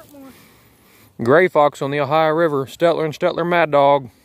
Gray fox on the Ohio River. Stettler and Stettler Mad Dog.